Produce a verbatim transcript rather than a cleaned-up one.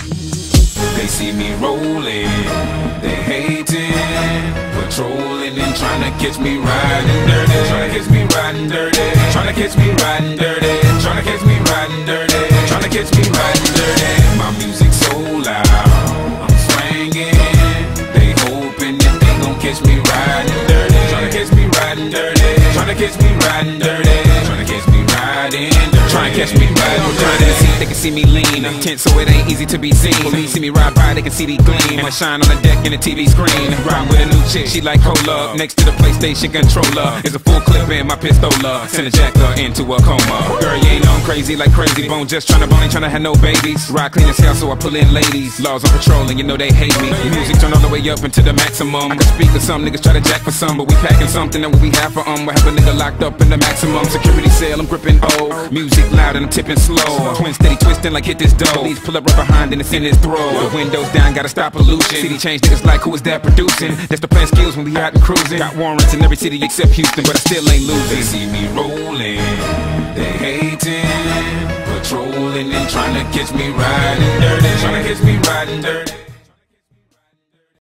They see me rolling, they hating, patrolling and trying to catch me riding dirty, trying to catch me riding dirty, trying to catch me riding dirty, trying to catch me riding dirty, trying to catch me riding dirty. My music so loud, I'm swinging. They hoping that they gon' catch me riding dirty, trying to catch me riding dirty, trying to catch me riding dirty, trying to catch me riding dirty, trying to catch me riding dirty. They can see me lean, tense so it ain't easy to be seen. Police see me ride by, they can see the gleam. I shine on the deck in the T V screen. Ride with a new chick, she like cola. Next to the PlayStation controller is a full clip in my pistola. Send a jacker into a coma. Girl, you ain't on crazy like Crazy Bone, just tryna bone, ain't tryna have no babies. Ride clean as hell, so I pull in ladies. Laws on patrol, and you know they hate me. Music turn all the way up into the maximum. I can speak to some niggas, try to jack for some, but we packing something that what we have for um. We have a nigga locked up in the maximum security cell. I'm gripping O, music loud and I'm tipping slow. Twin steady twisting like hit this dough. Police pull up right behind and it's in his throat. The windows down, gotta stop pollution. City change niggas like who is that producing? That's the plan skills when we out and cruising. Got warrants in every city except Houston, but I still ain't losing. They see me rolling, they hating, patrolling and trying to catch me riding dirty, trying to catch me riding dirty.